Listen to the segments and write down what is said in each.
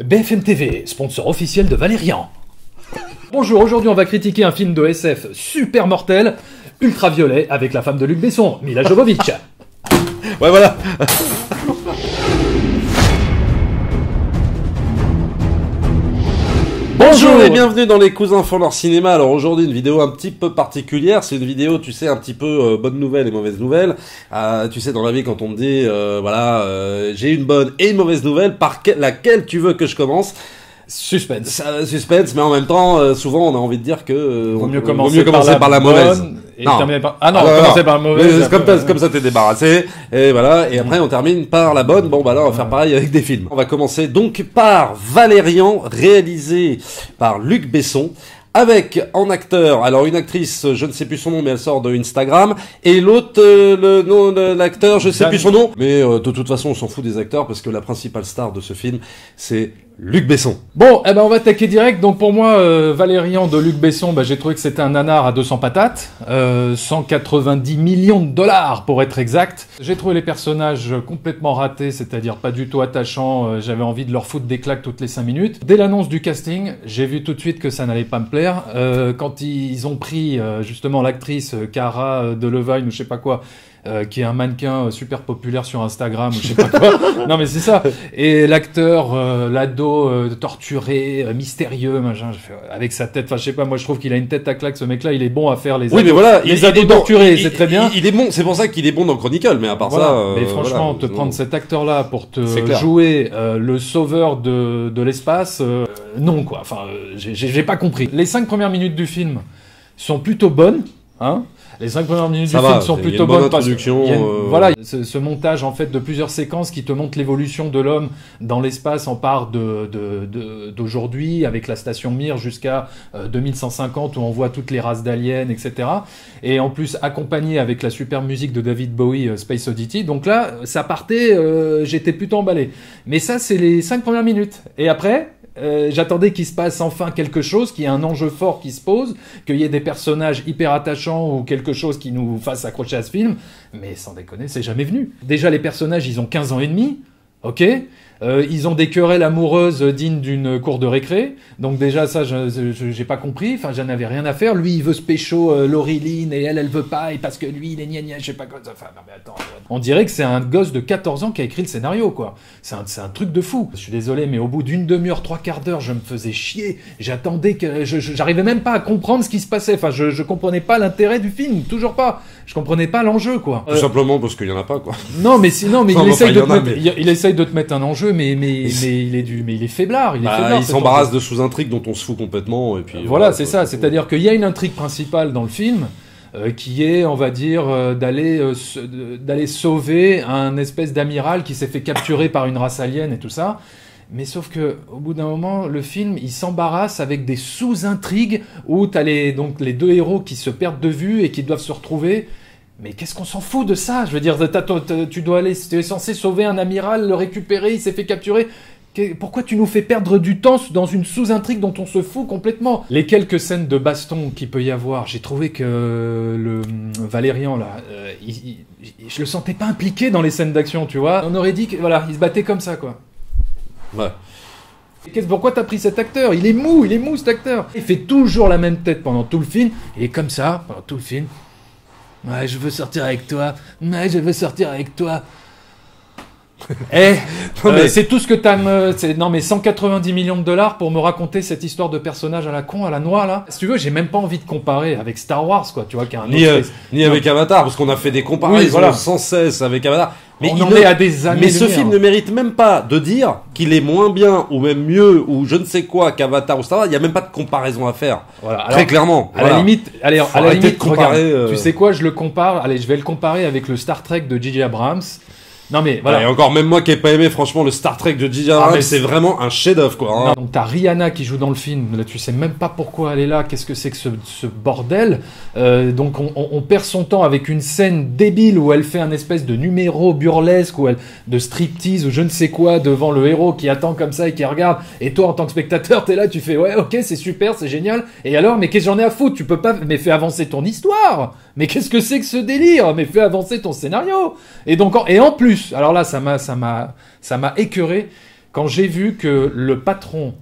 BFM TV, sponsor officiel de Valérian. Bonjour, aujourd'hui on va critiquer un film de SF super mortel, Ultraviolet, avec la femme de Luc Besson, Milla Jovovich. Ouais, voilà. Bonjour et bienvenue dans les cousins font leur cinéma. Alors aujourd'hui une vidéo un petit peu particulière, c'est une vidéo tu sais un petit peu bonne nouvelle et mauvaise nouvelle. Tu sais dans la vie quand on te dit j'ai une bonne et une mauvaise nouvelle, laquelle tu veux que je commence? Suspense. Suspense, mais en même temps souvent on a envie de dire que vaut mieux commencer par la mauvaise. Et terminer par... Ah non, commencer par la mauvaise. Comme ça t'es débarrassé. Et voilà. Et après on termine par la bonne. Bon bah là on va faire pareil avec des films. On va commencer donc par Valérian, réalisé par Luc Besson. Avec en acteur, alors une actrice, je ne sais plus son nom, mais elle sort de Instagram, et l'autre, le nom de l'acteur, je sais plus son nom, mais de toute façon on s'en fout des acteurs parce que la principale star de ce film, c'est Luc Besson. Bon, eh ben on va attaquer direct. Donc pour moi, Valérian de Luc Besson, j'ai trouvé que c'était un nanar à 200 patates, 190 millions de dollars pour être exact. J'ai trouvé les personnages complètement ratés, c'est-à-dire pas du tout attachants. J'avais envie de leur foutre des claques toutes les 5 minutes. Dès l'annonce du casting, j'ai vu tout de suite que ça n'allait pas me plaire. Quand ils ont pris justement l'actrice Cara Delevingne ou je sais pas quoi, qui est un mannequin super populaire sur Instagram ou je sais pas quoi. Non mais c'est ça. Et l'acteur, l'ado torturé, mystérieux, machin, avec sa tête. Enfin je sais pas. Moi je trouve qu'il a une tête à claque. Ce mec-là, il est bon à faire les ados, mais voilà, les ados torturés. C'est très bien. Il est bon. C'est pour ça qu'il est bon dans Chronicle. Mais à part voilà. ça, mais franchement, te prendre cet acteur-là pour te clair. jouer le sauveur de l'espace, non quoi. Enfin, j'ai pas compris. Les 5 premières minutes du film sont plutôt bonnes, hein. Les 5 premières minutes du film sont plutôt bonnes parce qu'il y a voilà, ce montage en fait de plusieurs séquences qui te montrent l'évolution de l'homme dans l'espace. On part d'aujourd'hui avec la station Mir jusqu'à 2150 où on voit toutes les races d'aliens, etc. Et en plus accompagné avec la super musique de David Bowie, Space Oddity. Donc là, ça partait, j'étais plutôt emballé. Mais ça, c'est les 5 premières minutes. Et après... j'attendais qu'il se passe enfin quelque chose, qu'il y ait un enjeu fort qui se pose, qu'il y ait des personnages hyper attachants ou quelque chose qui nous fasse accrocher à ce film, mais sans déconner, c'est jamais venu. Déjà, les personnages, ils ont 15 ans et demi, ok, ils ont des querelles amoureuses dignes d'une cour de récré, donc déjà ça j'ai pas compris, enfin j'en avais rien à faire. Lui il veut se pécho Laurie Lynn et elle veut pas, et parce que lui il est gna gna, je sais pas quoi, enfin non mais attends, on dirait que c'est un gosse de 14 ans qui a écrit le scénario quoi, c'est un truc de fou. Je suis désolé mais au bout d'une demi-heure, 3/4 d'heure je me faisais chier, j'attendais que, j'arrivais même pas à comprendre ce qui se passait, enfin je comprenais pas l'intérêt du film, toujours pas, je comprenais pas l'enjeu quoi. Tout simplement parce qu'il y en a pas quoi. Non mais sinon mais il essaye de te mettre un enjeu mais il est faiblard, il s'embarrasse de sous-intrigues dont on se fout complètement et puis voilà c'est ça, c'est-à-dire qu'il y a une intrigue principale dans le film qui est, on va dire, d'aller sauver un espèce d'amiral qui s'est fait capturer par une race alien et tout ça. Mais sauf que, au bout d'un moment, le film, il s'embarrasse avec des sous-intrigues où t'as les deux héros qui se perdent de vue et qui doivent se retrouver. Mais qu'est-ce qu'on s'en fout de ça? Je veux dire, tu es censé sauver un amiral, le récupérer, il s'est fait capturer. Pourquoi tu nous fais perdre du temps dans une sous-intrigue dont on se fout complètement? Les quelques scènes de baston qu'il peut y avoir, j'ai trouvé que le Valérian, là, je le sentais pas impliqué dans les scènes d'action, tu vois. On aurait dit que, voilà, il se battait comme ça, quoi. Ouais. Pourquoi t'as pris cet acteur? Il est mou cet acteur. Il fait toujours la même tête pendant tout le film. Il est comme ça pendant tout le film. Ouais, je veux sortir avec toi. Ouais, je veux sortir avec toi. C'est tout ce que t'as non mais 190 millions de dollars pour me raconter cette histoire de personnage à la con, à la noix là. Si tu veux, j'ai même pas envie de comparer avec Star Wars quoi, tu vois, qui a un ni avec Avatar parce qu'on a fait des comparaisons sans cesse avec Avatar. Mais on en est à des années. Mais ce film ne mérite même pas de dire qu'il est moins bien ou même mieux ou je ne sais quoi qu'Avatar ou Star Wars. Il y a même pas de comparaison à faire. Voilà. Très clairement. À la limite, comparer. Regarde, tu sais quoi, je le compare. Allez, je vais le comparer avec le Star Trek de J.J. Abrams. Non mais voilà. Et encore même moi qui ai pas aimé franchement le Star Trek de J.J. Abrams, c'est vraiment un chef-d'œuvre quoi. Hein. Donc t'as Rihanna qui joue dans le film. Là tu sais même pas pourquoi elle est là. Qu'est-ce que c'est que ce bordel. Donc on perd son temps avec une scène débile où elle fait un espèce de numéro burlesque ou de striptease ou je ne sais quoi devant le héros qui attend comme ça et qui regarde. Et toi en tant que spectateur t'es là, tu fais ouais ok c'est super, c'est génial. Et alors mais qu'est-ce que j'en ai à foutre? Tu peux pas. Mais fais avancer ton histoire. Mais qu'est-ce que c'est que ce délire? Mais fais avancer ton scénario. Et donc en plus. Alors là, ça m'a écœuré. quand j'ai vu que le patron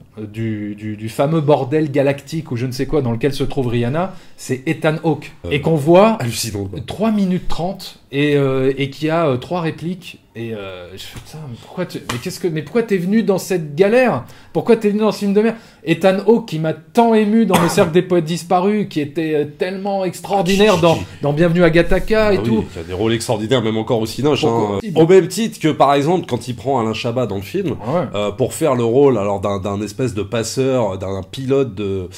du fameux bordel galactique ou je ne sais quoi dans lequel se trouve Rihanna, c'est Ethan Hawke. Et qu'on voit hallucinant, quoi. 3 minutes 30 et qui a 3 répliques. Et je fais putain, mais pourquoi t'es venu dans cette galère? Pourquoi t'es venu dans ce film de merde? Ethan Hawke qui m'a tant ému dans Le Cercle des Poètes Disparus, qui était tellement extraordinaire dans Bienvenue à Gattaca et tout. Il a des rôles extraordinaires, même encore au Cinoche. Au même titre que, par exemple, quand il prend Alain Chabat dans le film, pour faire le rôle alors d'un espèce de passeur, d'un pilote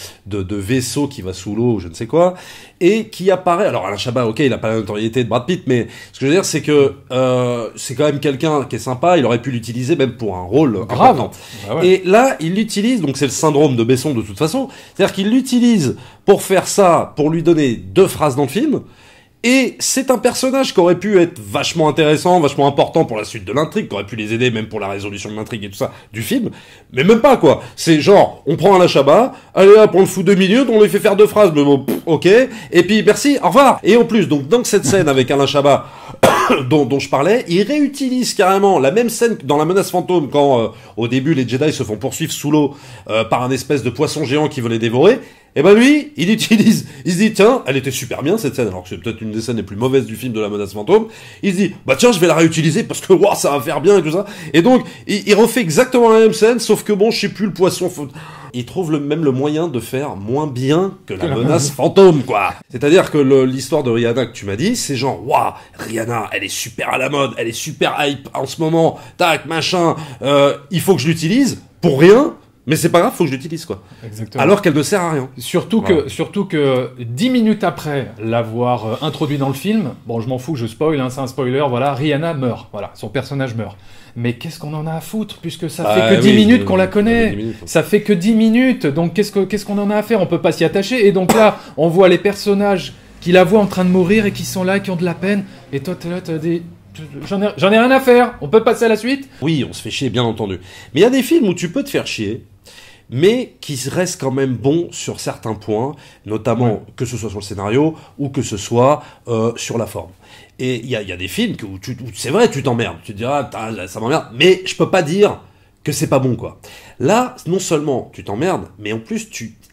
de vaisseau qui va sous l'eau, je ne sais quoi, et qui apparaît. Alors Alain Chabat, ok, il a pas la notoriété de Brad Pitt, mais ce que je veux dire, c'est que c'est quand même quelqu'un qui est sympa. Il aurait pu l'utiliser même pour un rôle grave. Important. Et là, il l'utilise. Donc c'est le syndrome de Besson de toute façon. C'est-à-dire qu'il l'utilise pour faire ça, pour lui donner 2 phrases dans le film. Et c'est un personnage qui aurait pu être vachement intéressant, vachement important pour la suite de l'intrigue, qui aurait pu les aider même pour la résolution de l'intrigue et tout ça du film, mais même pas, quoi. C'est genre, on prend Alain Chabat, allez là, on le fout 2 minutes, on lui fait faire 2 phrases, mais bon, ok, et puis merci, au revoir. Et en plus, donc dans cette scène avec Alain Chabat, dont je parlais, il réutilise carrément la même scène dans La Menace Fantôme, quand au début les Jedi se font poursuivre sous l'eau par un espèce de poisson géant qui veut les dévorer. Et ben lui, il se dit tiens, elle était super bien cette scène, alors que c'est peut-être une des scènes les plus mauvaises du film de La Menace Fantôme. Il se dit bah tiens, je vais la réutiliser parce que wow, ça va faire bien et tout ça. Et donc il refait exactement la même scène, sauf que bon, je sais plus, le poisson. Il trouve même le moyen de faire moins bien que La Menace Fantôme, quoi. C'est-à-dire que l'histoire de Rihanna que tu m'as dit, c'est genre waouh, Rihanna, elle est super à la mode, elle est super hype en ce moment, tac machin. Il faut que je l'utilise pour rien. Mais c'est pas grave, faut que je l'utilise, quoi. Exactement. Alors qu'elle ne sert à rien. Surtout que 10 minutes après l'avoir introduit dans le film, bon, je m'en fous, je spoil, hein, c'est un spoiler, voilà, Rihanna meurt, voilà, son personnage meurt. Mais qu'est-ce qu'on en a à foutre, puisque ça fait que 10 minutes qu'on la connaît. Ça fait que 10 minutes, donc qu'est-ce qu'on en a à faire? On peut pas s'y attacher. Et donc là, on voit les personnages qui la voient en train de mourir et qui sont là, qui ont de la peine. Et toi, t'es là, t'as des... J'en ai rien à faire. On peut passer à la suite? Oui, on se fait chier, bien entendu. Mais il y a des films où tu peux te faire chier, mais qui restent quand même bons sur certains points, notamment que ce soit sur le scénario ou que ce soit sur la forme. Et il y a des films où c'est vrai, tu t'emmerdes. Tu te diras, ça m'emmerde, mais je peux pas dire que c'est pas bon, quoi. Là, non seulement tu t'emmerdes, mais en plus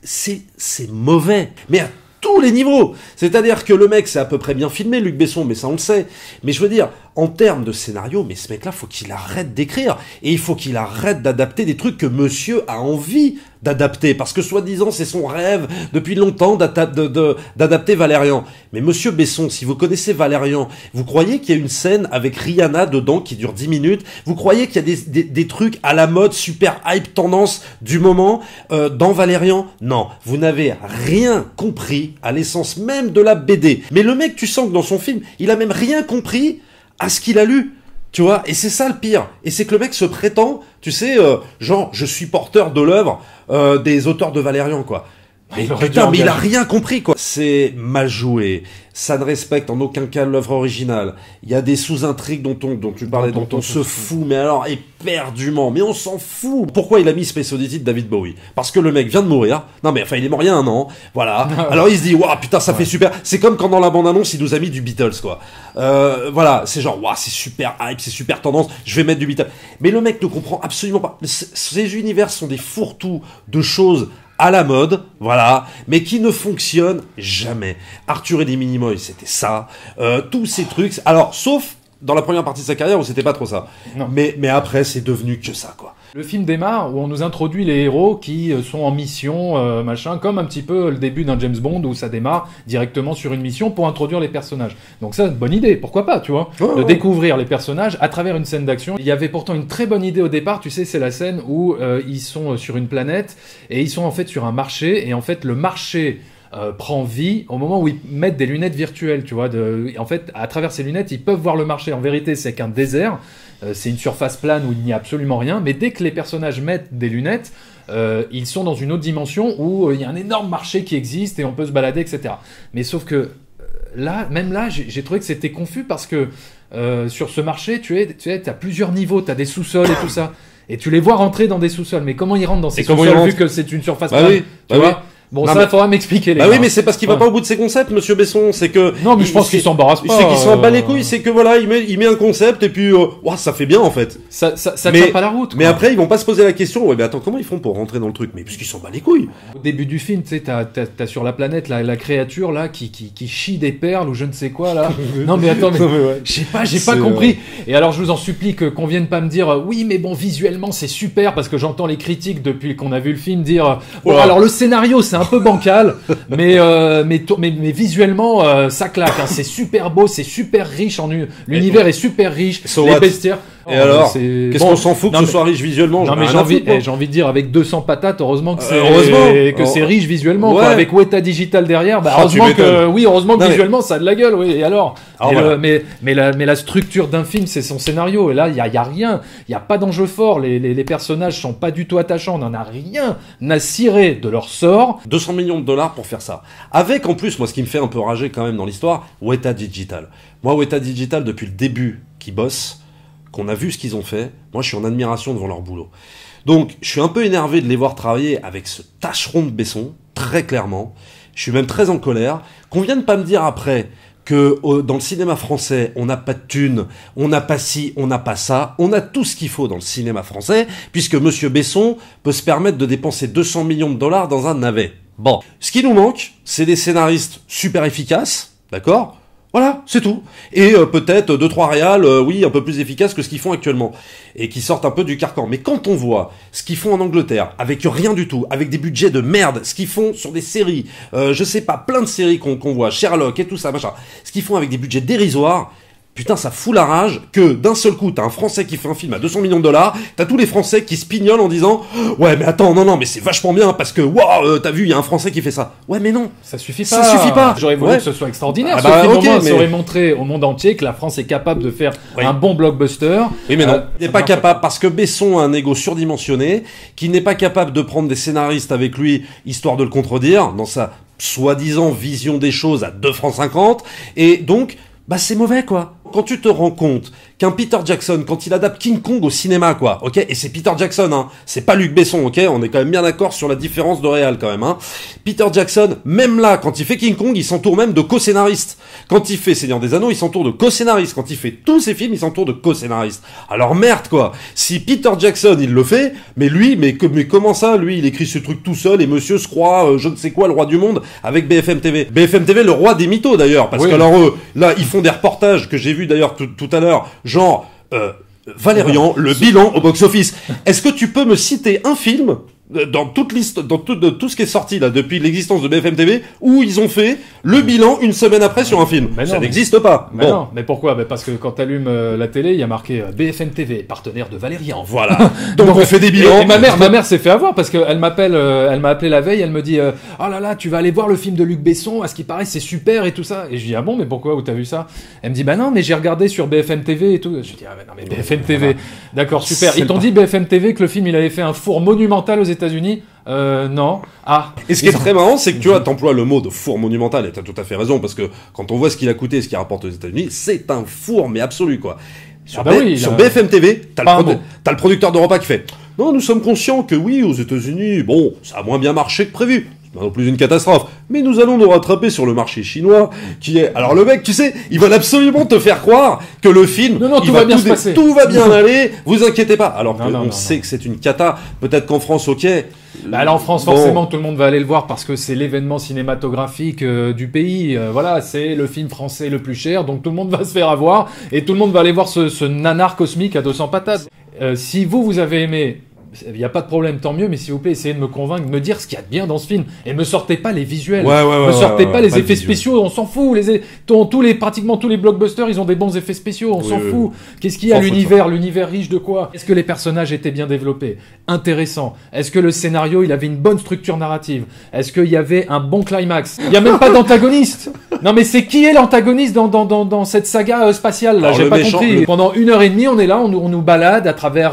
c'est mauvais. Mais à tous les niveaux. C'est-à-dire que le mec, c'est à peu près bien filmé, Luc Besson, mais ça on le sait. Mais je veux dire, en termes de scénario, mais ce mec-là, faut qu'il arrête d'écrire. Et il faut qu'il arrête d'adapter des trucs que monsieur a envie d'adapter. Parce que soi-disant, c'est son rêve depuis longtemps d'adapter Valérian. Mais monsieur Besson, si vous connaissez Valérian, vous croyez qu'il y a une scène avec Rihanna dedans qui dure 10 minutes? Vous croyez qu'il y a des trucs à la mode, super hype, tendance du moment dans Valérian? Non, vous n'avez rien compris à l'essence même de la BD. Mais le mec, tu sens que dans son film, il a même rien compris à ce qu'il a lu, tu vois, et c'est ça le pire, et c'est que le mec se prétend, tu sais, genre, je suis porteur de l'œuvre des auteurs de Valérian, quoi. Mais putain, mais il a rien compris, quoi. C'est mal joué, ça ne respecte en aucun cas l'œuvre originale. Il y a des sous-intrigues dont tu parlais, dont on se fout, mais alors éperdument. Mais on s'en fout. Pourquoi il a mis Space Oddity de David Bowie? Parce que le mec vient de mourir. Non mais enfin, il est mort il y a 1 an. Voilà. Alors il se dit, waouh, putain, ça fait super. C'est comme quand dans la bande-annonce, il nous a mis du Beatles, quoi. Voilà, c'est genre, waouh, c'est super hype, c'est super tendance. Je vais mettre du Beatles. Mais le mec ne comprend absolument pas. Ces univers sont des fourre-tout de choses à la mode, voilà, mais qui ne fonctionne jamais. Arthur et les Minimoys, c'était ça. Tous ces trucs. Alors, sauf dans la première partie de sa carrière où c'était pas trop ça. Non. Mais après, c'est devenu que ça, quoi. Le film démarre où on nous introduit les héros qui sont en mission, machin, comme un petit peu le début d'un James Bond où ça démarre directement sur une mission pour introduire les personnages. Donc ça, bonne idée, pourquoi pas, tu vois, de découvrir les personnages à travers une scène d'action. Il y avait pourtant une très bonne idée au départ, tu sais, c'est la scène où ils sont sur une planète et ils sont en fait sur un marché, et en fait le marché prend vie au moment où ils mettent des lunettes virtuelles, tu vois. En fait, à travers ces lunettes, ils peuvent voir le marché. En vérité, c'est qu'un désert. C'est une surface plane où il n'y a absolument rien. Mais dès que les personnages mettent des lunettes, ils sont dans une autre dimension où il y a un énorme marché qui existe et on peut se balader, etc. Mais sauf que même là, j'ai trouvé que c'était confus parce que sur ce marché, tu as plusieurs niveaux, tu as des sous-sols et tout ça. Et tu les vois rentrer dans des sous-sols. Mais comment ils rentrent dans ces sous-sols vu que c'est une surface plane, tu vois ? Bon, non, ça, il faudra m'expliquer, les gars. Oui, mais c'est parce qu'il va pas au bout de ses concepts, monsieur Besson. C'est que. Non, mais je pense qu'il s'embarrasse pas. C'est qu'il s'en bat les couilles. C'est que voilà, il met un concept et puis, ça fait bien, en fait. Ça tient pas la route, quoi. Mais après, ils vont pas se poser la question, ouais, mais attends, comment ils font pour rentrer dans le truc? Mais puisqu'ils s'en bat les couilles. Au début du film, tu sais, t'as sur la planète, la créature, là, qui chie des perles ou je ne sais quoi, là. Non, mais attends, mais. Ouais. J'ai pas compris. Et alors, je vous en supplie qu'on vienne pas me dire, oui, mais bon, visuellement, c'est super, parce que j'entends les critiques depuis qu'on a vu le film dire, alors le scénario, c'est un peu bancal, mais visuellement, ça claque, hein, c'est super beau, c'est super riche l'univers est super riche, les bestiaires. Et alors, qu'est-ce qu'on s'en fout que ce soit riche visuellement? Non, mais j'ai envie de dire, avec 200 patates, heureusement que c'est riche visuellement, quoi. Avec Weta Digital derrière, heureusement que visuellement ça a de la gueule, oui. Et alors, mais la structure d'un film, c'est son scénario. Et là, il y a rien, il y a pas d'enjeu fort. Les personnages sont pas du tout attachants. On en a rien à cirer de leur sort. 200 millions de dollars pour faire ça. Avec en plus, moi, ce qui me fait un peu rager quand même dans l'histoire, Weta Digital. Moi, Weta Digital depuis le début, qui bosse. Qu'on a vu ce qu'ils ont fait, moi je suis en admiration devant leur boulot. Donc je suis un peu énervé de les voir travailler avec ce tâcheron de Besson, très clairement. Je suis même très en colère. Qu'on vienne pas me dire après que dans le cinéma français, on n'a pas de thunes, on n'a pas ci, on n'a pas ça. On a tout ce qu'il faut dans le cinéma français, puisque monsieur Besson peut se permettre de dépenser 200 millions de dollars dans un navet. Bon, ce qui nous manque, c'est des scénaristes super efficaces, d'accord ? Voilà, c'est tout. Et peut-être 2-3 réals, un peu plus efficaces que ce qu'ils font actuellement. Et qui sortent un peu du carcan. Mais quand on voit ce qu'ils font en Angleterre, avec rien du tout, avec des budgets de merde, ce qu'ils font sur des séries, je sais pas, plein de séries qu'on voit, Sherlock et tout ça, machin, ce qu'ils font avec des budgets dérisoires, putain, ça fout la rage que d'un seul coup, t'as un Français qui fait un film à 200 millions de dollars, t'as tous les Français qui se pignolent en disant « Ouais, mais attends, non, mais c'est vachement bien parce que, waouh, t'as vu, il y a un Français qui fait ça. » Ouais, mais non. Ça suffit pas. J'aurais voulu que ce soit extraordinaire. Ça aurait montré au monde entier que la France est capable de faire un bon blockbuster. Oui, mais non. Il n'est pas capable parce que Besson a un ego surdimensionné, qui n'est pas capable de prendre des scénaristes avec lui, histoire de le contredire, dans sa soi-disant vision des choses à 2 francs 50. Et donc, c'est mauvais, quoi. Quand tu te rends compte qu'un Peter Jackson, quand il adapte King Kong au cinéma, quoi, ok, et c'est Peter Jackson, hein, c'est pas Luc Besson, ok, on est quand même bien d'accord sur la différence de réal, quand même, hein. Peter Jackson, même là, quand il fait King Kong, il s'entoure même de co-scénaristes. Quand il fait Seigneur des Anneaux, il s'entoure de co-scénaristes. Quand il fait tous ses films, il s'entoure de co-scénaristes. Alors merde, quoi. Si Peter Jackson, il le fait, mais lui, mais comment ça, lui, il écrit ce truc tout seul et monsieur se croit, je ne sais quoi, le roi du monde, avec BFM TV. BFM TV, le roi des mythos, d'ailleurs, parce que alors là, ils font des reportages que j'ai vu d'ailleurs tout à l'heure, genre Valérian, le bilan au box-office. Est-ce que tu peux me citer un film dans toute liste, dans tout ce qui est sorti là depuis l'existence de BFM TV où ils ont fait le bilan une semaine après sur un film? Ça n'existe pas. Mais non, mais pourquoi? Parce que quand t'allumes la télé, il y a marqué BFM TV, partenaire de Valérian. Voilà. Donc on fait des bilans. Et ma mère s'est fait avoir parce que elle m'a appelé la veille, elle me dit oh là là, tu vas aller voir le film de Luc Besson, à ce qui paraît c'est super et tout ça. Et je dis ah bon, mais pourquoi, où t'as vu ça? Elle me dit bah non, mais j'ai regardé sur BFM TV et tout. Je dis ah non mais BFM TV. D'accord, super. Ils t'ont dit BFM TV que le film il avait fait un four monumental aux États-Unis? Non. Ah. Et ce qui est très marrant, c'est que tu vois, t'emploies le mot de four monumental, et t'as tout à fait raison, parce que quand on voit ce qu'il a coûté et ce qu'il rapporte aux États-Unis, c'est un four, mais absolu, quoi. Sur BFM TV, t'as le producteur d'Europa qui fait « Non, nous sommes conscients que oui, aux États-Unis, bon, ça a moins bien marché que prévu. C'est pas non plus une catastrophe. Mais nous allons nous rattraper sur le marché chinois, qui est... » Alors le mec, tu sais, ils veulent absolument te faire croire que le film... Non, tout va bien se passer. Tout va bien aller, vous inquiétez pas. Alors qu'on sait que c'est une cata. Peut-être qu'en France, ok... Là, en France, forcément, tout le monde va aller le voir parce que c'est l'événement cinématographique du pays. Voilà, c'est le film français le plus cher, donc tout le monde va se faire avoir et tout le monde va aller voir ce nanar cosmique à 200 patates. Si vous avez aimé, il n'y a pas de problème, tant mieux, mais s'il vous plaît, essayez de me convaincre, de me dire ce qu'il y a de bien dans ce film. Et me sortez pas les visuels. Me sortez pas les effets spéciaux, on s'en fout. Pratiquement tous les blockbusters, ils ont des bons effets spéciaux, on s'en fout. Qu'est-ce qu'il y a, l'univers riche de quoi? Est-ce que les personnages étaient bien développés? Intéressant. Est-ce que le scénario, il avait une bonne structure narrative? Est-ce qu'il y avait un bon climax? Il y a même pas d'antagoniste. Non, mais c'est qui est l'antagoniste dans cette saga spatiale, là? J'ai pas compris. Pendant 1h30, on est là, on nous balade à travers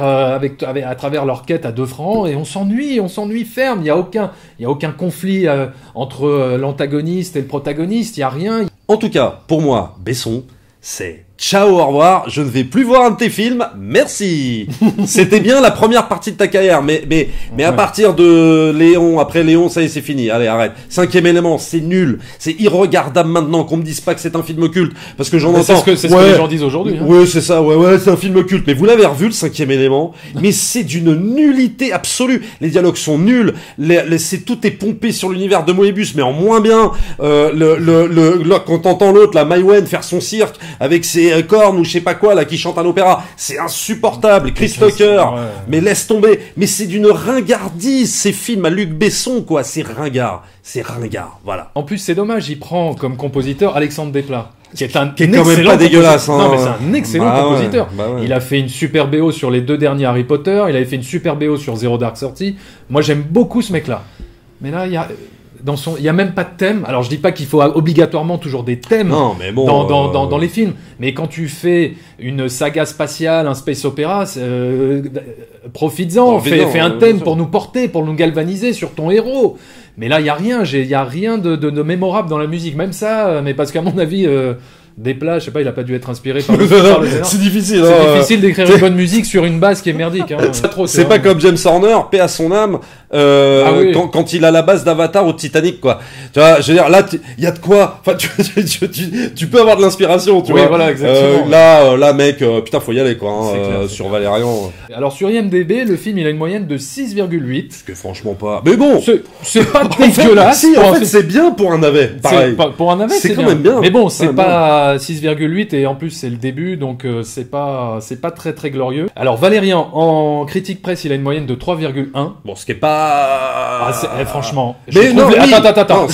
leur quête à 2 francs et on s'ennuie ferme. Il y a aucun conflit entre l'antagoniste et le protagoniste. Il y a rien. En tout cas, pour moi, Besson, c'est ciao, au revoir, je ne vais plus voir un de tes films, merci. C'était bien la première partie de ta carrière, mais à partir de Léon, après Léon, ça y est, c'est fini, allez, arrête. Cinquième élément, c'est nul, c'est irregardable maintenant, qu'on me dise pas que c'est un film culte, parce que j'en entends. C'est ce que les gens disent aujourd'hui. Hein. Ouais, c'est ça, ouais, c'est un film culte, mais vous l'avez revu, le cinquième élément, mais c'est d'une nullité absolue, les dialogues sont nuls, tout est pompé sur l'univers de Moebius, mais en moins bien, quand t'entends l'autre, la Maïwen, faire son cirque, avec ses cornes ou je sais pas quoi là qui chante un opéra, c'est insupportable. Chris Tucker, mais laisse tomber, mais c'est d'une ringardise ces films à Luc Besson quoi, c'est ringard, voilà. En plus c'est dommage, il prend comme compositeur Alexandre Desplat qui est quand même pas dégueulasse hein. Non mais c'est un excellent compositeur. Il a fait une super BO sur les 2 derniers Harry Potter, il avait fait une super BO sur Zero Dark Thirty. Moi j'aime beaucoup ce mec là. Mais là il y a même pas de thème. Alors je dis pas qu'il faut obligatoirement toujours des thèmes dans les films, mais quand tu fais une saga spatiale, un space opéra, profites-en, fais un thème pour nous porter, pour nous galvaniser sur ton héros. Mais là il y a rien de mémorable dans la musique, même ça, mais parce qu'à mon avis Desplat, je sais pas, il a pas dû être inspiré par le scénario. C'est difficile. C'est difficile d'écrire une bonne musique sur une base qui est merdique. Hein. C'est pas comme James Horner, paix à son âme, quand il a la base d'Avatar au Titanic, quoi. Tu vois, je veux dire, là, il y a de quoi. Enfin, tu peux avoir de l'inspiration, tu vois. Voilà, exactement. Là, mec, putain, faut y aller, quoi. Hein, clair, sur Valérian. Alors sur IMDb, le film, il a une moyenne de 6,8. Ce que franchement pas. Mais bon, c'est pas dégueulasse. Si, en fait, c'est bien pour un navet. Pareil. Pour un navet, c'est quand même bien. Mais bon, c'est pas 6,8 et en plus c'est le début, donc c'est pas très très glorieux. Alors Valérian, en critique presse, il a une moyenne de 3,1. Bon, ce qui est pas. Franchement. Attends.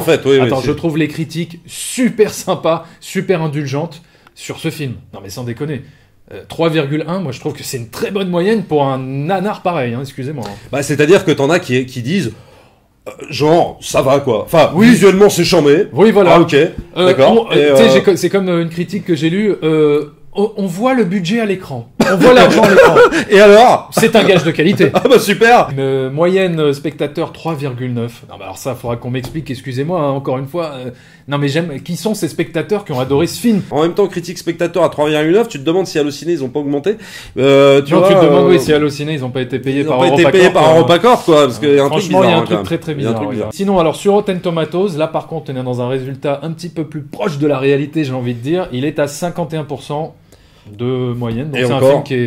Je trouve les critiques super sympas, super indulgentes sur ce film. Non mais sans déconner. 3,1, moi je trouve que c'est une très bonne moyenne pour un nanar pareil, hein, excusez-moi. Bah, c'est-à-dire que t'en as qui disent. Genre, ça va quoi. Enfin, visuellement c'est chambé. Oui, voilà. Ah, ok. D'accord. C'est comme une critique que j'ai lue. On voit le budget à l'écran. On voit l'argent à l'écran. Et alors ? C'est un gage de qualité. Ah bah super. Moyenne spectateur 3,9. Non bah alors ça, faudra qu'on m'explique. Excusez-moi, hein, encore une fois. Non mais qui sont ces spectateurs qui ont adoré ce film ? En même temps, critique spectateur à 3,9, tu te demandes si Allociné ils ont pas augmenté. Tu te demandes si Allociné ils ont pas été payés par EuropaCorp quoi, parce qu'il y a un truc bizarre. Franchement, il y a un truc très très bizarre. Sinon, alors sur Rotten Tomatoes, là par contre, on est dans un résultat un petit peu plus proche de la réalité, j'ai envie de dire. Il est à 51%. De moyenne, donc c'est un film qui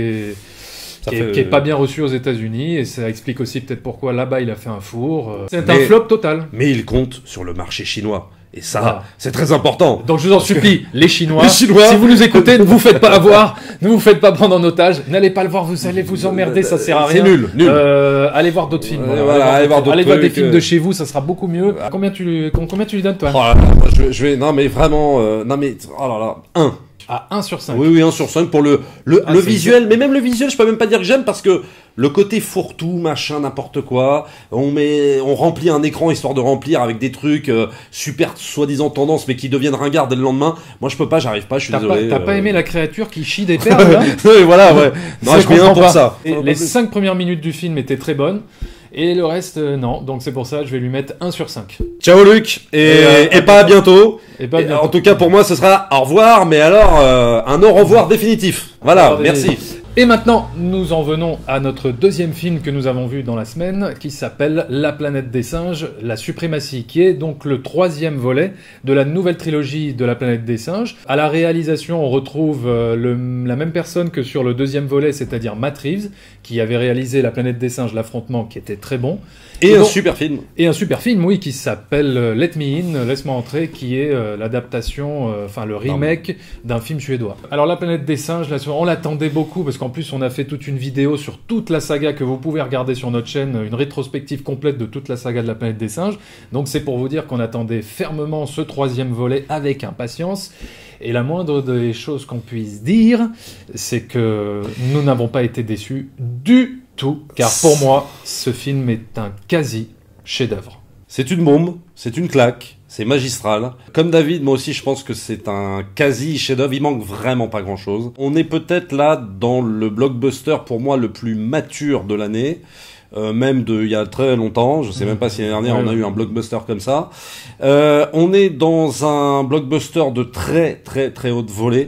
est pas bien reçu aux États-Unis et ça explique aussi peut-être pourquoi là-bas il a fait un four. C'est un flop total. Mais il compte sur le marché chinois. Et ça, c'est très important. Donc je vous en supplie, les Chinois, si vous nous écoutez, ne vous faites pas avoir, ne vous faites pas prendre en otage, n'allez pas le voir, vous allez vous emmerder, ça sert à rien. C'est nul. Allez voir d'autres films. Allez voir des films de chez vous, ça sera beaucoup mieux. Combien tu lui donnes toi ? Je vais, non mais vraiment, oh là là, 1. À 1 sur 5. Oui, 1 sur 5 pour le visuel. Mais même le visuel, je peux même pas dire que j'aime parce que le côté fourre-tout, machin, n'importe quoi. On remplit un écran histoire de remplir avec des trucs super soi-disant tendance mais qui deviennent ringards dès le lendemain. Moi, je peux pas, j'arrive pas, je suis désolé. T'as pas aimé la créature qui chie des perles, là ? Oui, voilà, ouais. Non, je mets 1 pour ça. Les 5 premières minutes du film étaient très bonnes. Et le reste, non. Donc c'est pour ça, je vais lui mettre 1 sur 5. Ciao Luc, et pas à bientôt. En tout cas, pour moi, ce sera au revoir, mais alors un au revoir définitif. Voilà, merci. Et maintenant, nous en venons à notre deuxième film que nous avons vu dans la semaine, qui s'appelle La planète des singes, la suprématie, qui est donc le 3e volet de la nouvelle trilogie de La planète des singes. À la réalisation, on retrouve la même personne que sur le 2e volet, c'est-à-dire Matt Reeves, qui avait réalisé La planète des singes, l'affrontement, qui était très bon. Et un super film. Et un super film, oui, qui s'appelle Let Me In, Laisse-moi entrer, qui est l'adaptation, le remake d'un film suédois. Alors La planète des singes, là, on l'attendait beaucoup, parce qu'en plus on a fait toute une vidéo sur toute la saga que vous pouvez regarder sur notre chaîne, une rétrospective complète de toute la saga de La planète des singes. Donc c'est pour vous dire qu'on attendait fermement ce 3e volet avec impatience. Et la moindre des choses qu'on puisse dire, c'est que nous n'avons pas été déçus du tout, car pour moi, ce film est un quasi chef-d'œuvre. C'est une bombe, c'est une claque, c'est magistral. Comme David, moi aussi je pense que c'est un quasi chef-d'œuvre, il manque vraiment pas grand-chose. On est peut-être là dans le blockbuster pour moi le plus mature de l'année. Même il y a très longtemps, je sais même pas si l'année dernière on a eu un blockbuster comme ça. On est dans un blockbuster de très très très haute volée.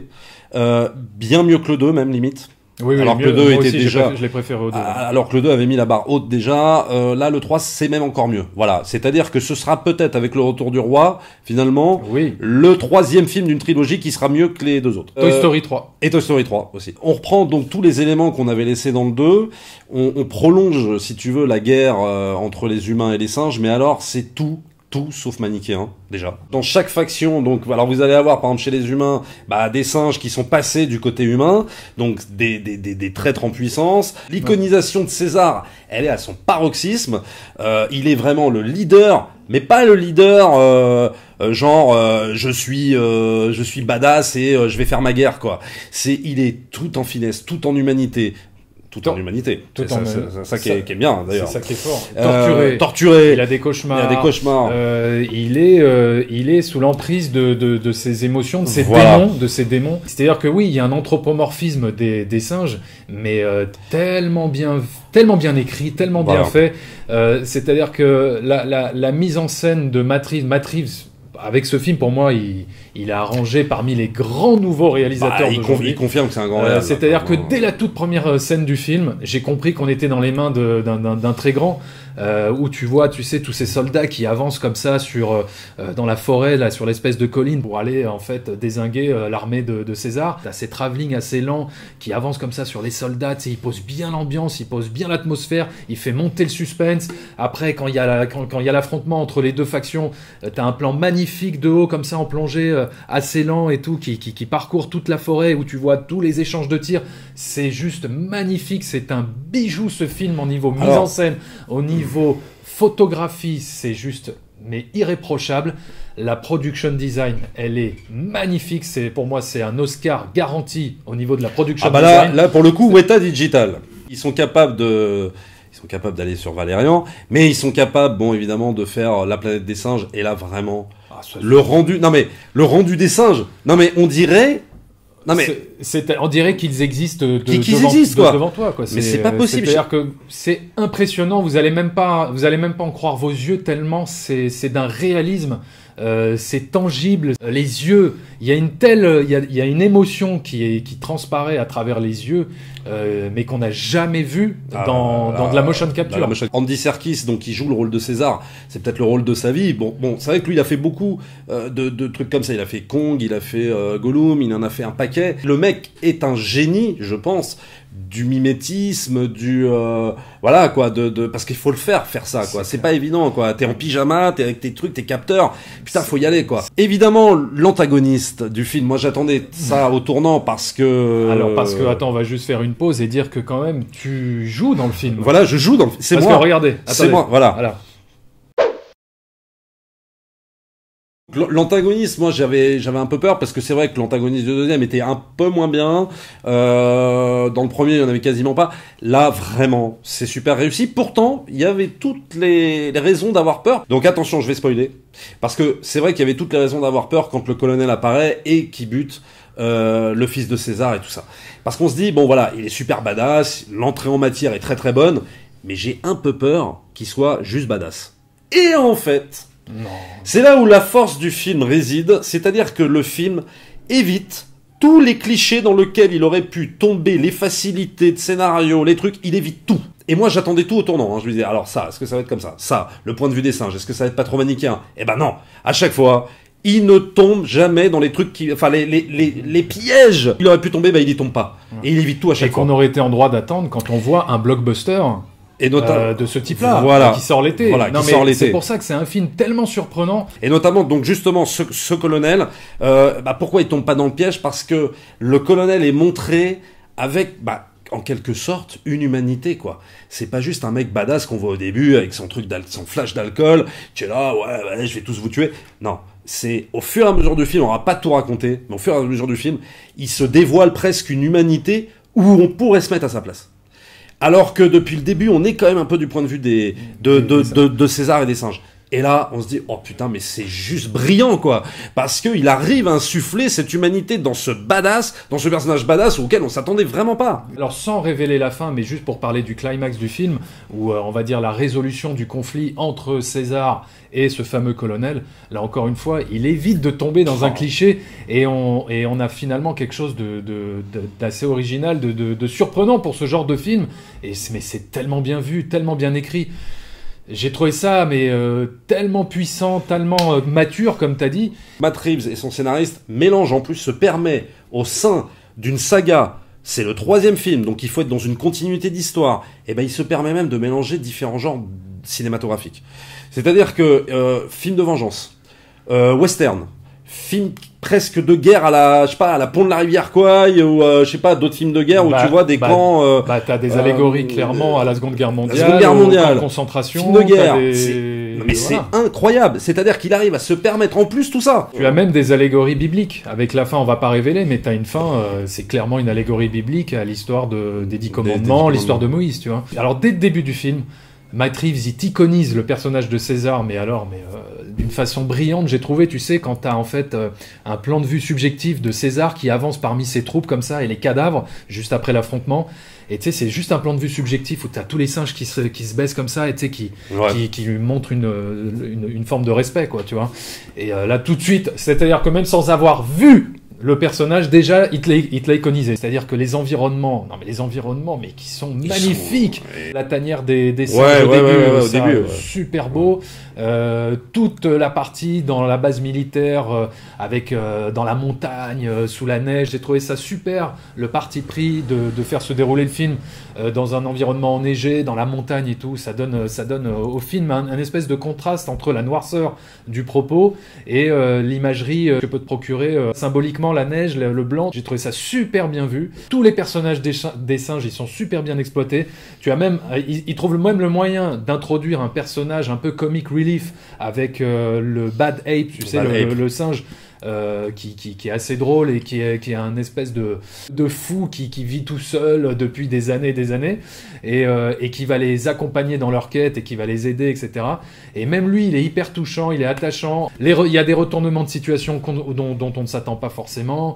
bien mieux que le 2 même limite. Oui, alors que le 2 était déjà... Je l'ai préféré au 2. Alors que le 2 avait mis la barre haute déjà, là le 3 c'est même encore mieux. Voilà, c'est-à-dire que ce sera peut-être avec le retour du roi, finalement, le 3e film d'une trilogie qui sera mieux que les 2 autres. Toy Story 3. Et Toy Story 3 aussi. On reprend donc tous les éléments qu'on avait laissés dans le 2, on prolonge, si tu veux, la guerre entre les humains et les singes, mais alors c'est tout sauf manichéen, déjà. Dans chaque faction, donc, alors vous allez avoir, par exemple, chez les humains, des singes qui sont passés du côté humain, donc des traîtres en puissance. L'iconisation de César, elle est à son paroxysme. Il est vraiment le leader, mais pas le leader, je suis badass et je vais faire ma guerre, quoi. Il est tout en finesse, tout en humanité. Tout en humanité. C'est ça qui est bien, d'ailleurs. C'est ça qui est fort. Torturé. Il a des cauchemars. Il est sous l'emprise de ses émotions, de ses démons. C'est-à-dire que oui, il y a un anthropomorphisme des singes, mais tellement bien écrit, tellement bien fait. C'est-à-dire que la mise en scène de Matt Reeves, avec ce film, pour moi, il a arrangé parmi les grands nouveaux réalisateurs d'aujourd'hui. Il confirme que c'est un grand réalisateur. C'est-à-dire que dès la toute première scène du film, j'ai compris qu'on était dans les mains d'un très grand, où tu vois, tu sais, tous ces soldats qui avancent comme ça dans la forêt, là, sur l'espèce de colline pour aller, en fait, dézinguer l'armée de César. T'as ces travelling assez lents qui avancent comme ça sur les soldats, tu sais, il pose bien l'ambiance, il pose bien l'atmosphère, il fait monter le suspense. Après, quand il y a l'affrontement entre les deux factions, t'as un plan magnifique de haut, comme ça, en plongée, assez lent et tout, qui parcourt toute la forêt, où tu vois tous les échanges de tirs. C'est juste magnifique, c'est un bijou, ce film, au niveau mise en scène, au niveau photographie, c'est juste mais irréprochable. La production design, elle est magnifique. Pour moi, c'est un Oscar garanti au niveau de la production design. Là, pour le coup, Weta Digital, ils sont capables d'aller sur Valérian, mais ils sont capables, évidemment, de faire La planète des singes. Et là, vraiment, le rendu des singes. Non, mais on dirait. On dirait qu'ils existent devant toi, quoi. Mais c'est pas possible. C'est-à-dire que c'est impressionnant. Vous allez même pas en croire vos yeux tellement c'est d'un réalisme. C'est tangible. Les yeux, il y a une émotion qui transparaît à travers les yeux, mais qu'on n'a jamais vu dans de la motion capture. Andy Serkis, donc, qui joue le rôle de César, c'est peut-être le rôle de sa vie. Bon, c'est vrai que lui, il a fait beaucoup de trucs comme ça. Il a fait Kong, il a fait Gollum, il en a fait un paquet. Le mec est un génie, je pense, du mimétisme, parce qu'il faut le faire ça, quoi. C'est pas évident, quoi. T'es en pyjama, t'es avec tes trucs, tes capteurs. Putain, faut y aller, quoi. Évidemment, l'antagoniste du film, moi j'attendais ça au tournant parce que... Attends, on va juste faire une pause et dire que quand même, tu joues dans le film. Voilà, je joue dans le film. C'est moi. Parce que regardez, c'est moi, voilà. L'antagoniste, moi j'avais un peu peur parce que c'est vrai que l'antagoniste du deuxième était un peu moins bien. Dans le premier, il n'y en avait quasiment pas. Là, vraiment, c'est super réussi. Pourtant, il y avait toutes les raisons d'avoir peur. Donc attention, je vais spoiler. Parce que c'est vrai qu'il y avait toutes les raisons d'avoir peur quand le colonel apparaît et qui bute le fils de César et tout ça. Parce qu'on se dit, il est super badass, l'entrée en matière est très très bonne, mais j'ai un peu peur qu'il soit juste badass. Et en fait... Non. C'est là où la force du film réside, c'est-à-dire que le film évite tous les clichés dans lesquels il aurait pu tomber, les facilités de scénario, les trucs, il évite tout. Et moi j'attendais tout au tournant, je me disais, alors ça, est-ce que ça va être comme ça ? Ça, le point de vue des singes, est-ce que ça va être pas trop manichéen ? Eh ben non, à chaque fois, il ne tombe jamais dans les trucs les pièges. Il aurait pu tomber, il y tombe pas. Et il évite tout à chaque fois. Et qu'on aurait été en droit d'attendre quand on voit un blockbuster... Et de ce type-là, qui sort l'été. C'est pour ça que c'est un film tellement surprenant. Et notamment, donc justement, ce colonel, pourquoi il tombe pas dans le piège ? Parce que le colonel est montré avec, en quelque sorte, une humanité, quoi. C'est pas juste un mec badass qu'on voit au début avec son flash d'alcool, tu es là, ouais, je vais tous vous tuer. Non. C'est au fur et à mesure du film, on va pas tout raconter, mais au fur et à mesure du film, il se dévoile presque une humanité où on pourrait se mettre à sa place. Alors que depuis le début, on est quand même un peu du point de vue de César et des singes. Et là, on se dit, oh putain, mais c'est juste brillant, quoi. Parce qu'il arrive à insuffler cette humanité dans ce personnage badass auquel on s'attendait vraiment pas. Alors, sans révéler la fin, mais juste pour parler du climax du film, où on va dire la résolution du conflit entre César et ce fameux colonel, là encore une fois, il évite de tomber dans un cliché, et on a finalement quelque chose d'assez original, de surprenant pour ce genre de film, mais c'est tellement bien vu, tellement bien écrit. J'ai trouvé ça, tellement puissant, tellement mature, comme t'as dit. Matt Reeves et son scénariste mélange en plus, se permet au sein d'une saga, c'est le 3e film, donc il faut être dans une continuité d'histoire, et ben il se permet même de mélanger différents genres cinématographiques. C'est-à-dire que film de vengeance, western, film presque de guerre à la Pont de la Rivière Kwai, ou d'autres films de guerre où tu vois des camps... t'as des allégories clairement à la Seconde Guerre mondiale, la Seconde Guerre mondiale, de concentration, film de guerre, c'est incroyable, c'est-à-dire qu'il arrive à se permettre en plus tout ça. Tu as même des allégories bibliques, avec la fin on va pas révéler, mais t'as une fin, c'est clairement une allégorie biblique à l'histoire des 10 commandements, l'histoire de Moïse, tu vois. Alors dès le début du film, Matt Reeves, il t'iconise le personnage de César, mais d'une façon brillante, j'ai trouvé, tu sais, quand t'as en fait un plan de vue subjectif de César qui avance parmi ses troupes comme ça, et les cadavres, juste après l'affrontement, et tu sais, c'est juste un plan de vue subjectif où t'as tous les singes qui se baissent comme ça, et tu sais, qui lui montrent une forme de respect, quoi, tu vois. Et là, tout de suite, c'est-à-dire que même sans avoir vu le personnage, déjà, il te l'a iconisé. C'est-à-dire que les environnements, mais qui sont magnifiques. La tanière des singes au début, super beau. Toute la partie dans la base militaire, avec dans la montagne, sous la neige, j'ai trouvé ça super. Le parti pris de faire se dérouler le film dans un environnement enneigé, dans la montagne et tout, ça donne au film un espèce de contraste entre la noirceur du propos et l'imagerie que peut te procurer symboliquement la neige, le blanc. J'ai trouvé ça super bien vu. Tous les personnages des singes, ils sont super bien exploités. Tu as même, ils trouvent même le moyen d'introduire un personnage un peu comic relief avec le Bad Ape, tu sais, le singe. Qui est assez drôle et qui est un espèce de fou qui vit tout seul depuis des années et des années, et qui va les accompagner dans leur quête et qui va les aider, etc. Et même lui, il est hyper touchant, il est attachant. Il y a des retournements de situation dont on ne s'attend pas forcément.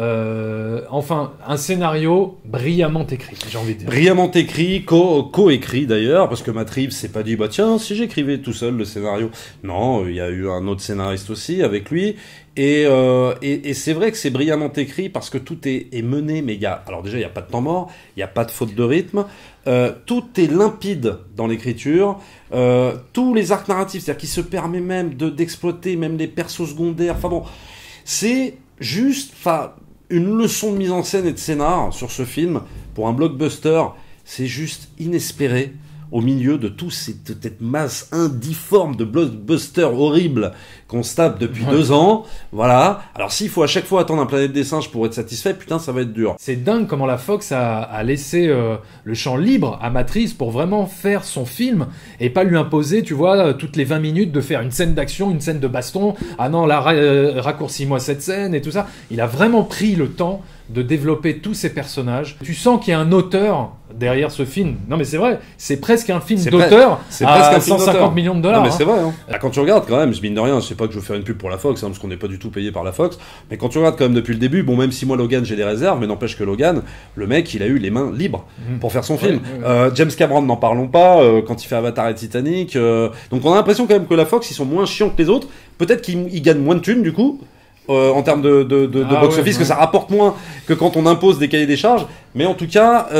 Enfin, un scénario brillamment écrit, j'ai envie de dire. Brillamment écrit, co-écrit d'ailleurs, parce que Matt Reeves s'est pas dit, bah tiens, si j'écrivais tout seul le scénario. Non, il y a eu un autre scénariste aussi avec lui. Et c'est vrai que c'est brillamment écrit parce que tout est mené, mais alors déjà, il n'y a pas de temps mort, il n'y a pas de faute de rythme, tout est limpide dans l'écriture, tous les arcs narratifs, c'est-à-dire qu'il se permet même d'exploiter même les persos secondaires, enfin bon, c'est juste, une leçon de mise en scène et de scénar sur ce film, pour un blockbuster, c'est juste inespéré. Au milieu de cette masse indiforme de blockbusters horribles qu'on se tape depuis 2 ans, voilà. Alors s'il faut à chaque fois attendre un Planète des Singes pour être satisfait, putain, ça va être dur. C'est dingue comment la Fox a laissé le champ libre à Matt Reeves pour vraiment faire son film et pas lui imposer, tu vois, toutes les 20 minutes de faire une scène d'action, une scène de baston. Ah non, là, raccourcis-moi cette scène et tout ça. Il a vraiment pris le temps de développer tous ces personnages. Tu sens qu'il y a un auteur derrière ce film. Non mais c'est vrai, c'est presque un film d'auteur à 150 millions de dollars. Non mais c'est vrai. Quand tu regardes quand même, mine de rien, je sais pas que je veux faire une pub pour la Fox, parce qu'on n'est pas du tout payé par la Fox, mais quand tu regardes quand même depuis le début, bon, même si moi Logan j'ai des réserves, mais n'empêche que Logan, le mec, il a eu les mains libres pour faire son film. James Cameron, n'en parlons pas, quand il fait Avatar et Titanic, donc on a l'impression quand même que la Fox, ils sont moins chiants que les autres, peut-être qu'ils gagnent moins de thunes du coup, en termes de box-office, que ça rapporte moins que quand on impose des cahiers des charges, mais en tout cas,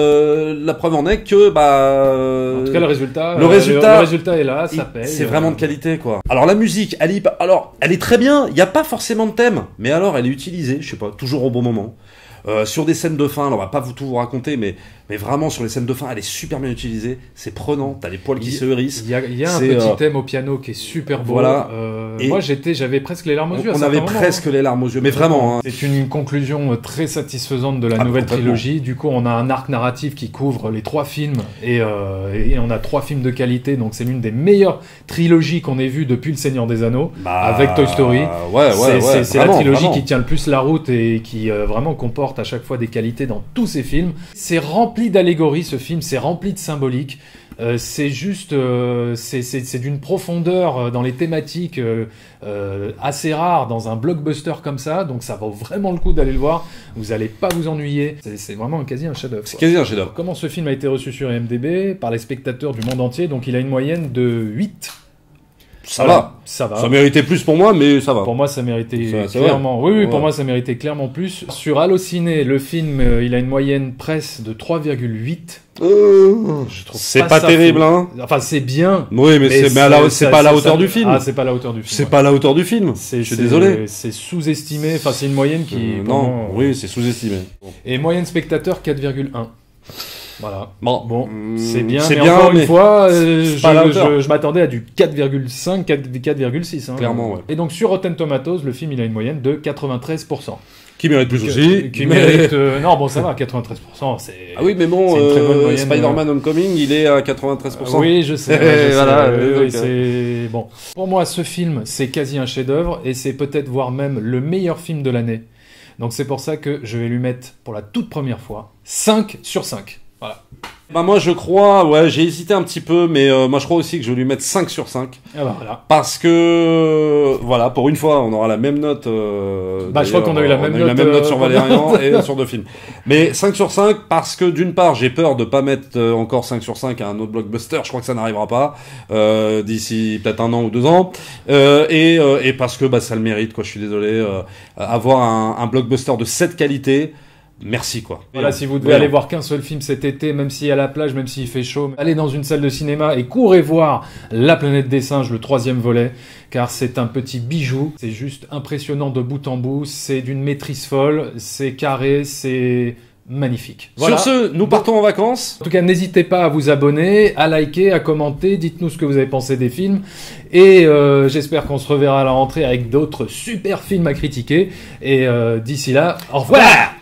la preuve en est que, en tout cas, le résultat est là, ça paye. C'est vraiment de qualité, quoi. Alors, la musique, elle est très bien, il n'y a pas forcément de thème, mais alors, elle est utilisée, je sais pas, toujours au bon moment. Sur des scènes de fin, alors on va pas tout vous raconter, mais vraiment sur les scènes de fin, elle est super bien utilisée, c'est prenant, t'as les poils qui se hérissent. Il y a un petit thème au piano qui est super beau. Voilà. Moi j'avais presque les larmes aux yeux. On avait presque les larmes aux yeux, mais vraiment. C'est une conclusion très satisfaisante de la nouvelle trilogie. Du coup, on a un arc narratif qui couvre les 3 films et on a 3 films de qualité, donc c'est l'une des meilleures trilogies qu'on ait vues depuis Le Seigneur des Anneaux, avec Toy Story. C'est la trilogie qui tient le plus la route et qui vraiment comporte à chaque fois des qualités dans tous ces films. C'est rempli d'allégories, ce film, c'est rempli de symbolique. c'est juste, c'est d'une profondeur dans les thématiques assez rare dans un blockbuster comme ça, donc ça vaut vraiment le coup d'aller le voir. Vous allez pas vous ennuyer. C'est vraiment quasi un chef-d'œuvre. C'est quasi un chef-d'œuvre. Comment ce film a été reçu sur IMDb par les spectateurs du monde entier? Donc il a une moyenne de 8. Ça va. Ça méritait plus pour moi, mais ça va. Pour moi, ça méritait clairement. Oui, pour moi, ça méritait clairement plus. Sur Allociné, le film, il a une moyenne presse de 3,8. Je trouve c'est pas terrible, hein. Enfin, c'est bien. Oui, mais c'est pas à la hauteur du film. Ah, c'est pas à la hauteur du film. C'est pas à la hauteur du film. Je suis désolé. C'est sous-estimé. Enfin, c'est une moyenne qui. Non, oui, c'est sous-estimé. Et moyenne spectateur 4,1. Voilà. Bon, c'est bien, mais encore une fois, je m'attendais à du 4,5, 4,6. Hein. Clairement, ouais. Et donc sur Rotten Tomatoes, le film il a une moyenne de 93%. Qui mérite plus aussi. Qui mérite... non, bon, ça va, 93%, c'est... Ah oui, mais bon, Spider-Man Homecoming, il est à 93%. Oui, je sais. C'est... Bon. Pour moi, ce film, c'est quasi un chef-d'œuvre, et c'est peut-être, voire même, le meilleur film de l'année. Donc c'est pour ça que je vais lui mettre, pour la toute première fois, 5 sur 5. Voilà. Bah moi je crois, j'ai hésité un petit peu, mais moi je crois aussi que je vais lui mettre 5 sur 5. Ah bah voilà. Parce que, voilà, pour une fois, on aura la même note. Je crois qu'on a eu la même note sur Valérian et sur deux films. Mais 5 sur 5 parce que d'une part, j'ai peur de pas mettre encore 5 sur 5 à un autre blockbuster, je crois que ça n'arrivera pas d'ici peut-être 1 an ou 2 ans. Et parce que ça le mérite, quoi, je suis désolé. Avoir un blockbuster de cette qualité... Merci, quoi. Voilà, si vous devez aller voir qu'un seul film cet été, même s'il y a la plage, même s'il fait chaud, allez dans une salle de cinéma et courez voir La Planète des Singes, le 3e volet, car c'est un petit bijou. C'est juste impressionnant de bout en bout, c'est d'une maîtrise folle, c'est carré, c'est... magnifique. Voilà. Sur ce, nous partons en vacances. En tout cas, n'hésitez pas à vous abonner, à liker, à commenter, dites-nous ce que vous avez pensé des films. Et j'espère qu'on se reverra à la rentrée avec d'autres super films à critiquer. Et d'ici là, au revoir.